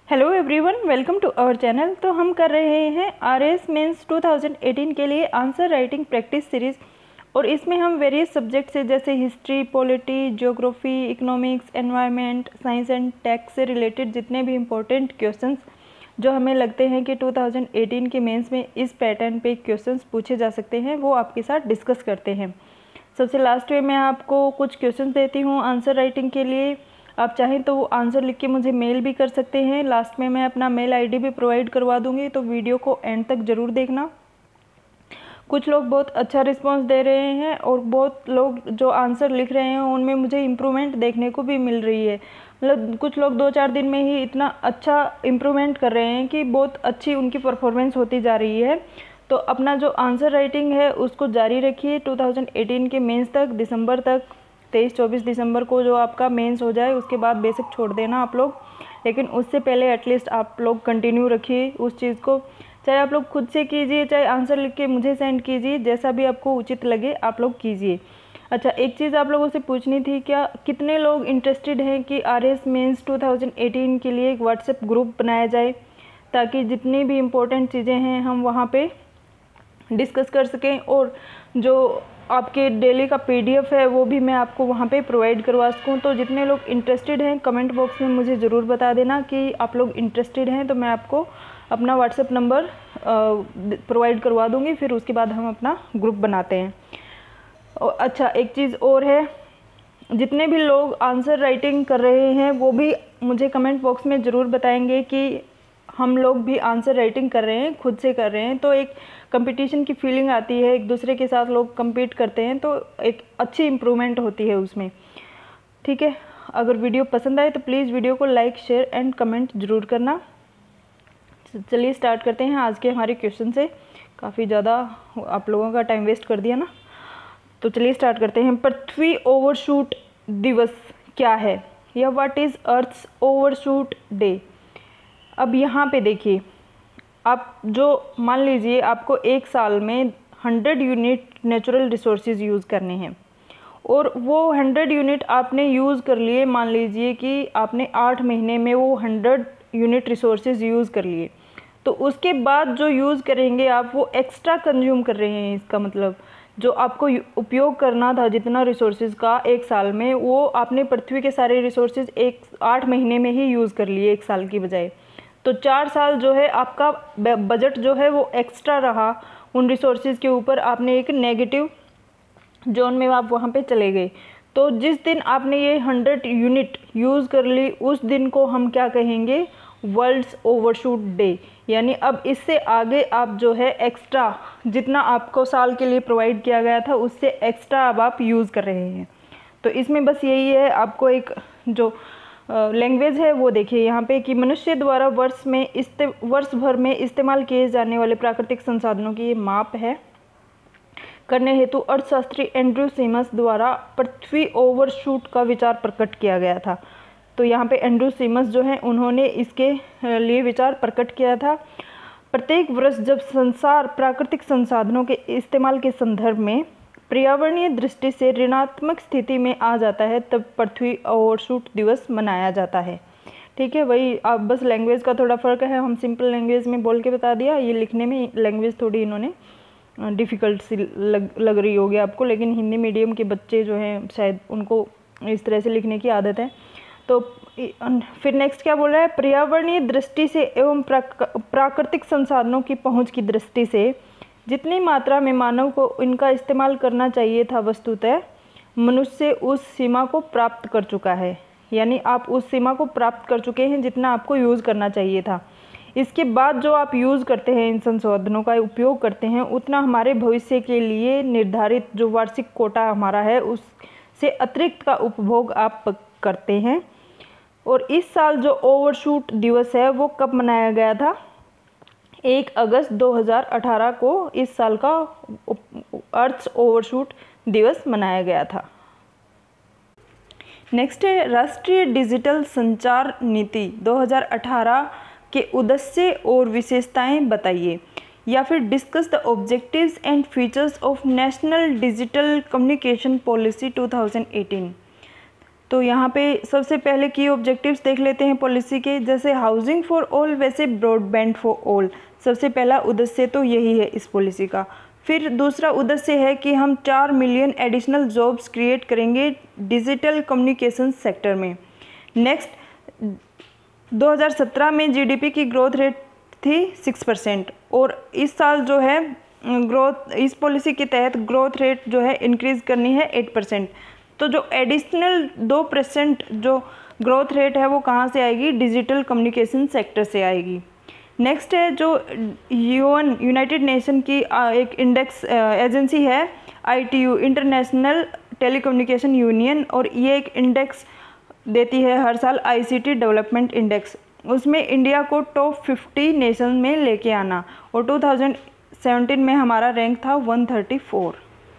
Hello everyone, welcome to our channel. तो हम कर रहे हैं आरएस मेंस 2018 के लिए आंसर राइटिंग प्रैक्टिस सीरीज़ और इसमें हम वेरियस सब्जेक्ट से जैसे history, polity, geography, economics, environment, science and tech से रिलेटेड जितने भी इम्पोर्टेंट क्वेश्चंस जो हमें लगते हैं कि 2018 के मेंस में इस पैटर्न पे क्वेश्चंस पूछे जा सकते हैं वो आपके साथ डिस्कस करते हैं। सबसे लास्ट में मैं आपको कुछ क्वेश्चन देती हूँ आंसर राइटिंग के लिए। आप चाहें तो वो आंसर लिख के मुझे मेल भी कर सकते हैं। लास्ट में मैं अपना मेल आईडी भी प्रोवाइड करवा दूंगी, तो वीडियो को एंड तक ज़रूर देखना। कुछ लोग बहुत अच्छा रिस्पांस दे रहे हैं और बहुत लोग जो आंसर लिख रहे हैं उनमें मुझे इम्प्रूवमेंट देखने को भी मिल रही है। मतलब कुछ लोग 2-4 दिन में ही इतना अच्छा इम्प्रूवमेंट कर रहे हैं कि बहुत अच्छी उनकी परफॉर्मेंस होती जा रही है। तो अपना जो आंसर राइटिंग है उसको जारी रखिए 2018 के मेंस तक, दिसंबर तक। 23-24 दिसंबर को जो आपका मेंस हो जाए उसके बाद बेसिक छोड़ देना आप लोग, लेकिन उससे पहले एटलीस्ट आप लोग कंटिन्यू रखिए उस चीज़ को। चाहे आप लोग खुद से कीजिए, चाहे आंसर लिख के मुझे सेंड कीजिए, जैसा भी आपको उचित लगे आप लोग कीजिए। अच्छा, एक चीज़ आप लोगों से पूछनी थी, क्या कितने लोग इंटरेस्टेड हैं कि आरएस मेंस 2018 के लिए एक व्हाट्सएप ग्रुप बनाया जाए ताकि जितनी भी इम्पोर्टेंट चीज़ें हैं हम वहाँ पे डिस्कस कर सकें, और जो आपके डेली का पीडीएफ है वो भी मैं आपको वहाँ पे प्रोवाइड करवा सकूँ। तो जितने लोग इंटरेस्टेड हैं कमेंट बॉक्स में मुझे ज़रूर बता देना कि आप लोग इंटरेस्टेड हैं, तो मैं आपको अपना व्हाट्सएप नंबर प्रोवाइड करवा दूँगी, फिर उसके बाद हम अपना ग्रुप बनाते हैं। और अच्छा, एक चीज़ और है, जितने भी लोग आंसर राइटिंग कर रहे हैं वो भी मुझे कमेंट बॉक्स में ज़रूर बताएंगे कि हम लोग भी आंसर राइटिंग कर रहे हैं, खुद से कर रहे हैं। तो एक कंपटीशन की फीलिंग आती है, एक दूसरे के साथ लोग compete करते हैं, तो एक अच्छी इम्प्रूवमेंट होती है उसमें। ठीक है, अगर वीडियो पसंद आए तो प्लीज़ वीडियो को लाइक, शेयर एंड कमेंट ज़रूर करना। चलिए स्टार्ट करते हैं आज के हमारे क्वेश्चन से। काफ़ी ज़्यादा आप लोगों का टाइम वेस्ट कर दिया ना, तो चलिए स्टार्ट करते हैं। पृथ्वी ओवरशूट दिवस क्या है, या what is earth's overshoot day. अब यहाँ पे देखिए, आप जो मान लीजिए आपको एक साल में 100 यूनिट नेचुरल रिसोर्सेज यूज़ करने हैं और वो 100 यूनिट आपने यूज़ कर लिए। मान लीजिए कि आपने 8 महीने में वो 100 यूनिट रिसोर्सेज यूज़ कर लिए, तो उसके बाद जो यूज़ करेंगे आप वो एक्स्ट्रा कंज्यूम कर रहे हैं। इसका मतलब जो आपको उपयोग करना था जितना रिसोर्सेज का एक साल में, वो आपने पृथ्वी के सारे रिसोर्सेज 8 महीने में ही यूज़ कर लिए एक साल की बजाय। तो 4 साल जो है आपका बजट जो है वो एक्स्ट्रा रहा उन रिसोर्सेज के ऊपर। आपने एक नेगेटिव जोन में आप वहाँ पे चले गए। तो जिस दिन आपने ये 100 यूनिट यूज़ कर ली उस दिन को हम क्या कहेंगे, वर्ल्ड्स ओवरशूट डे। यानी अब इससे आगे आप जो है एक्स्ट्रा जितना आपको साल के लिए प्रोवाइड किया गया था उससे एक्स्ट्रा अब आप यूज़ कर रहे हैं। तो इसमें बस यही है, आपको एक जो लैंग्वेज है वो देखिए यहाँ पे कि मनुष्य द्वारा वर्ष भर में इस्तेमाल किए जाने वाले प्राकृतिक संसाधनों की ये माप है करने हेतु अर्थशास्त्री एंड्रयू सीमस द्वारा पृथ्वी ओवरशूट का विचार प्रकट किया गया था। तो यहाँ पे एंड्रयू सीमस जो हैं उन्होंने इसके लिए विचार प्रकट किया था। प्रत्येक वर्ष जब संसार प्राकृतिक संसाधनों के इस्तेमाल के संदर्भ में पर्यावरणीय दृष्टि से ऋणात्मक स्थिति में आ जाता है तब पृथ्वी ओवरशूट दिवस मनाया जाता है। ठीक है, वही आप बस लैंग्वेज का थोड़ा फ़र्क है, हम सिंपल लैंग्वेज में बोल के बता दिया, ये लिखने में लैंग्वेज थोड़ी इन्होंने डिफ़िकल्ट सी लग रही होगी आपको, लेकिन हिंदी मीडियम के बच्चे जो हैं शायद उनको इस तरह से लिखने की आदत है। तो फिर नेक्स्ट क्या बोल रहा है, पर्यावरणीय दृष्टि से एवं प्राकृतिक संसाधनों की पहुँच की दृष्टि से जितनी मात्रा में मानव को इनका इस्तेमाल करना चाहिए था वस्तुतः मनुष्य उस सीमा को प्राप्त कर चुका है। यानी आप उस सीमा को प्राप्त कर चुके हैं जितना आपको यूज़ करना चाहिए था। इसके बाद जो आप यूज़ करते हैं, इन संसाधनों का उपयोग करते हैं, उतना हमारे भविष्य के लिए निर्धारित जो वार्षिक कोटा हमारा है उससे अतिरिक्त का उपभोग आप करते हैं। और इस साल जो ओवरशूट दिवस है वो कब मनाया गया था, 1 अगस्त 2018 को इस साल का अर्थ ओवरशूट दिवस मनाया गया था। नेक्स्ट है राष्ट्रीय डिजिटल संचार नीति 2018 के उद्देश्य और विशेषताएं बताइए, या फिर discuss the objectives and features of national digital communication policy 2018। तो यहाँ पे सबसे पहले की ऑब्जेक्टिव्स देख लेते हैं पॉलिसी के। जैसे हाउसिंग फॉर ऑल, वैसे ब्रॉडबैंड फॉर ऑल, सबसे पहला उद्देश्य तो यही है इस पॉलिसी का। फिर दूसरा उद्देश्य है कि हम 4 मिलियन एडिशनल जॉब्स क्रिएट करेंगे डिजिटल कम्युनिकेशन सेक्टर में। नेक्स्ट, 2017 में जीडीपी की ग्रोथ रेट थी 6% और इस साल जो है ग्रोथ, इस पॉलिसी के तहत ग्रोथ रेट जो है इंक्रीज़ करनी है 8%। तो जो एडिशनल 2% जो ग्रोथ रेट है वो कहाँ से आएगी? डिजिटल कम्युनिकेशन सेक्टर से आएगी। नेक्स्ट है जो यूनाइटेड नेशन की एक इंडेक्स एजेंसी है ITU, इंटरनेशनल टेलीकम्युनिकेशन यूनियन, और ये एक इंडेक्स देती है हर साल, ICT डेवलपमेंट इंडेक्स। उसमें इंडिया को टॉप 50 नेशन में लेके आना, और 2017 में हमारा रैंक था 134।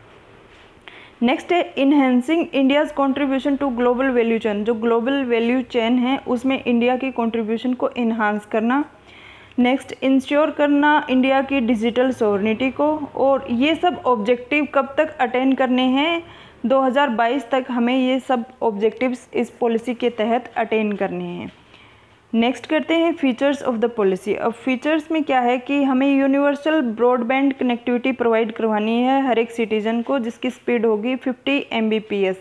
नेक्स्ट है enhancing India's contribution to global value chain. जो ग्लोबल वैल्यू चेन है उसमें इंडिया की कंट्रीब्यूशन को इन्हांस करना। नेक्स्ट, इंश्योर करना इंडिया की डिजिटल सॉवरेनिटी को। और ये सब ऑब्जेक्टिव कब तक अटेन करने हैं? 2022 तक हमें ये सब ऑब्जेक्टिव्स इस पॉलिसी के तहत अटेन करने हैं। नेक्स्ट करते हैं फीचर्स ऑफ द पॉलिसी। अब फीचर्स में क्या है कि हमें यूनिवर्सल ब्रॉडबैंड कनेक्टिविटी प्रोवाइड करवानी है हर एक सिटीजन को, जिसकी स्पीड होगी 50 Mbps।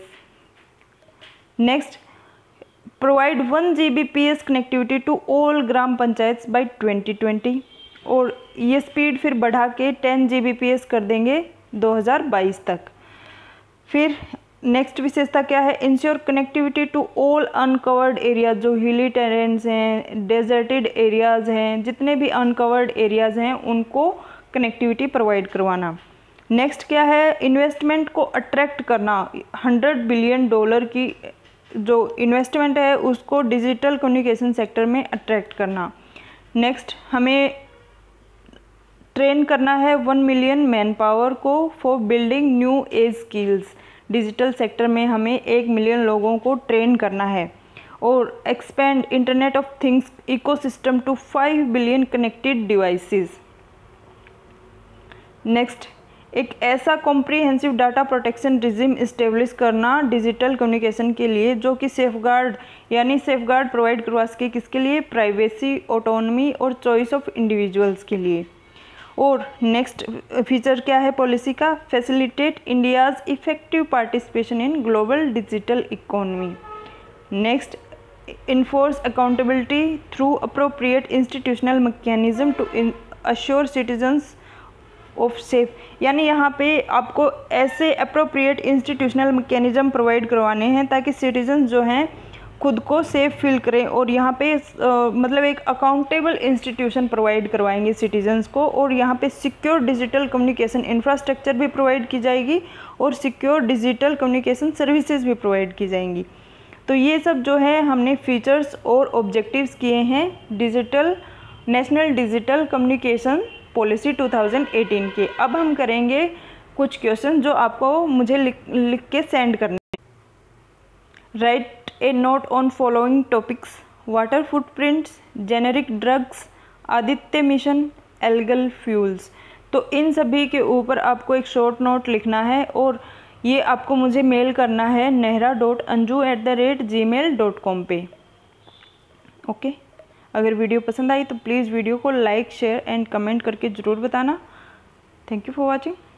Next, provide 1 Gbps connectivity to all ग्राम पंचायत बाई 2020, और ये स्पीड फिर बढ़ा के 10 Gbps कर देंगे 2022 तक। फिर नेक्स्ट विशेषता क्या है? Ensure connectivity to all uncovered areas, जो हिली टेरेन्स हैं, डेजर्टेड एरियाज़ हैं, जितने भी अनकवर्ड एरियाज़ हैं उनको कनेक्टिविटी प्रोवाइड करवाना। नेक्स्ट क्या है? इन्वेस्टमेंट को अट्रैक्ट करना, $100 बिलियन की जो इन्वेस्टमेंट है उसको डिजिटल कम्युनिकेशन सेक्टर में अट्रैक्ट करना। नेक्स्ट, हमें ट्रेन करना है 1 मिलियन मैन पावर को for building new age skills. Digital sector में हमें 1 मिलियन लोगों को ट्रेन करना है। और expand internet of things ecosystem to 5 billion connected devices. Next, एक ऐसा comprehensive data protection regime establish करना डिजिटल कम्युनिकेशन के लिए जो कि सेफगार्ड प्रोवाइड करवा सके, किसके लिए? प्राइवेसी, ऑटोनॉमी और चॉइस ऑफ इंडिविजुअल्स के लिए। और नेक्स्ट फीचर क्या है पॉलिसी का? Facilitate India's effective participation in global digital economy. Next, enforce accountability through appropriate institutional mechanism to assure citizens of safe. यानी यहाँ पे आपको ऐसे अप्रोप्रिएट इंस्टीट्यूशनल मैकेनिज्म प्रोवाइड करवाने हैं ताकि सिटीजन्स जो हैं खुद को सेफ फील करें, और यहाँ पे मतलब एक अकाउंटेबल इंस्टीट्यूशन प्रोवाइड करवाएंगे सिटीजन्स को। और यहाँ पे सिक्योर डिजिटल कम्युनिकेशन इंफ्रास्ट्रक्चर भी प्रोवाइड की जाएगी और सिक्योर डिजिटल कम्युनिकेशन सर्विसेज भी प्रोवाइड की जाएंगी। तो ये सब जो है हमने फीचर्स और ऑब्जेक्टिव्स किए हैं नेशनल डिजिटल कम्युनिकेशन पॉलिसी 2018 के। अब हम करेंगे कुछ क्वेश्चन जो आपको मुझे लिख के सेंड करने हैं। Write a note on following topics: water footprints, generic drugs, Aditya mission, algal fuels. तो इन सभी के ऊपर आपको एक शॉर्ट नोट लिखना है और ये आपको मुझे मेल करना है nehra.anju@gmail.com पे। ओके, अगर वीडियो पसंद आई तो प्लीज़ वीडियो को लाइक, शेयर एंड कमेंट करके ज़रूर बताना। Thank you for watching.